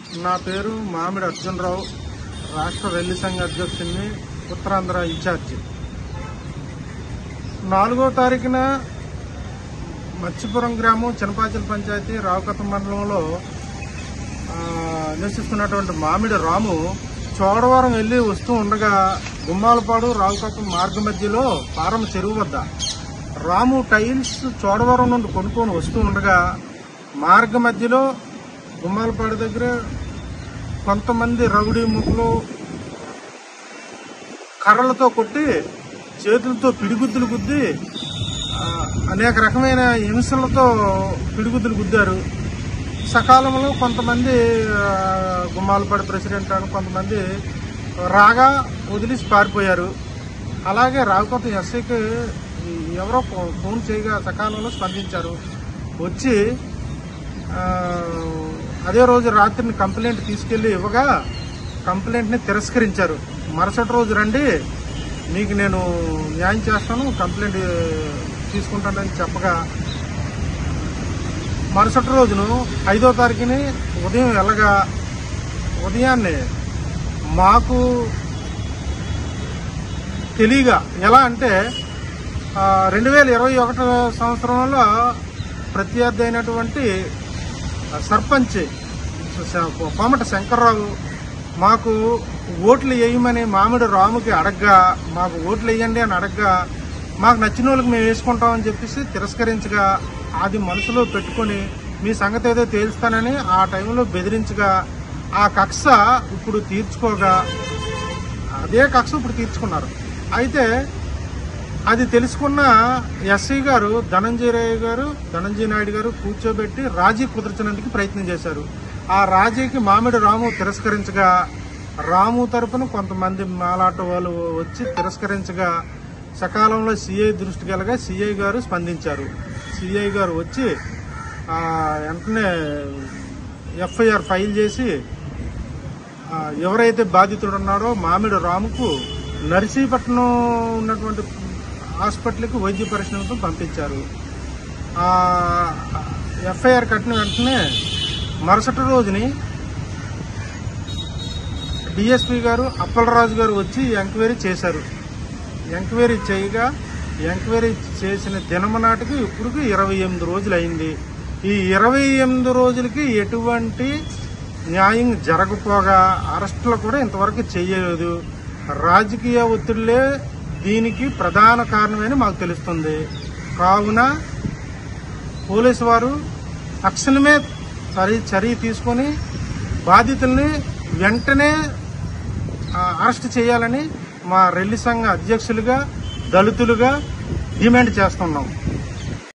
నా పేరు మామిడి అర్జునరావు, రాష్ట్ర రెల్లి సంఘ అధ్యక్షుడిని, ఉత్తరాంధ్ర ఇన్ఛార్జి. 4వ తారీఖున మచ్చిపురం గ్రామం చినపాచల పంచాయతీ రావుకతం మండలంలో నివసిస్తున్నటువంటి మామిడి రాము చోడవరం వెళ్లి వస్తూ ఉండగా గుమ్మాలపాడు రావుకతం మార్గ మధ్యలో పారం చెరువు వద్ద రాము టైల్స్ చోడవరం నుండి కొనుక్కొని వస్తూ ఉండగా మార్గ మధ్యలో గుమ్మాలపాడు దగ్గర కొంతమంది రౌడీ ముక్కలు కర్రలతో కొట్టి చేతులతో పిడిగుద్దులు గుద్ది అనేక రకమైన హింసలతో పిడిగుద్దులు గుద్దారు. సకాలంలో కొంతమంది గుమ్మాలపాడు ప్రెసిడెంట్ అని కొంతమంది రాగా వదిలేసి పారిపోయారు. అలాగే రావుకతం ఎస్ఐకి ఎవరో ఫోన్ చేయగా సకాలంలో స్పందించారు. వచ్చి అదే రోజు రాత్రిని కంప్లైంట్ తీసుకెళ్లి ఇవ్వగా కంప్లైంట్ని తిరస్కరించారు. మరుసటి రోజు రండి, మీకు నేను న్యాయం చేస్తాను, కంప్లైంట్ తీసుకుంటానని చెప్పగా మరుసటి రోజును 5వ తారీఖుని ఉదయం వెళ్ళగా ఉదయాన్నే మాకు తెలియగా ఎలా అంటే 2021 సంవత్సరంలో ప్రత్యర్థి అయినటువంటి సర్పంచ్ కోమట శంకర్రావు మాకు ఓట్లు వేయమని మామిడి రాముకి అడగ్గా, మాకు ఓట్లు వేయండి అని అడగ్గా, మాకు నచ్చిన వాళ్ళకి మేము వేసుకుంటామని చెప్పేసి తిరస్కరించగా అది మనసులో పెట్టుకొని మీ సంగతి ఏదో తేల్స్తానని ఆ టైంలో బెదిరించగా ఆ కక్ష ఇప్పుడు తీర్చుకోగా అదే కక్ష ఇప్పుడు తీర్చుకున్నారు. అయితే అది తెలుసుకున్న ఎస్ఐ గారు ధనంజయ నాయుడు గారు కూర్చోబెట్టి రాజీ కుదర్చడానికి ప్రయత్నం చేశారు. ఆ రాజీకి మామిడి రాము తిరస్కరించగా రాము తరపున కొంతమంది మాలాట వాళ్ళు వచ్చి తిరస్కరించగా సకాలంలో సిఐ దృష్టికి వెళ్ళగా సిఐ గారు స్పందించారు. సిఐ గారు వచ్చి వెంటనే ఎఫ్ఐఆర్ ఫైల్ చేసి ఎవరైతే బాధితుడు ఉన్నాడో మామిడి రాముకు నర్సీపట్నం ఉన్నటువంటి హాస్పిటల్కి వైద్య పరిశీలనకు పంపించారు. ఎఫ్ఐఆర్ కట్టిన వెంటనే మరుసటి రోజుని డిఎస్పీ గారు అప్పలరాజు గారు వచ్చి ఎంక్వైరీ చేశారు. ఎంక్వైరీ చేయగా ఎంక్వైరీ చేసిన దినము నాటికి ఇప్పుడు 28 రోజులు అయింది. ఈ 28 రోజులకి ఎటువంటి న్యాయం జరగపోగా అరెస్టులు కూడా ఇంతవరకు చేయలేదు. రాజకీయ ఒత్తిడిలే దీనికి ప్రధాన కారణమని మాకు తెలుస్తుంది. కావున పోలీసు వారు తక్షణమే చర్య తీసుకొని బాధితుల్ని వెంటనే అరెస్ట్ చేయాలని మా రెల్లి సంఘ అధ్యక్షులుగా దళితులుగా డిమాండ్ చేస్తున్నాం.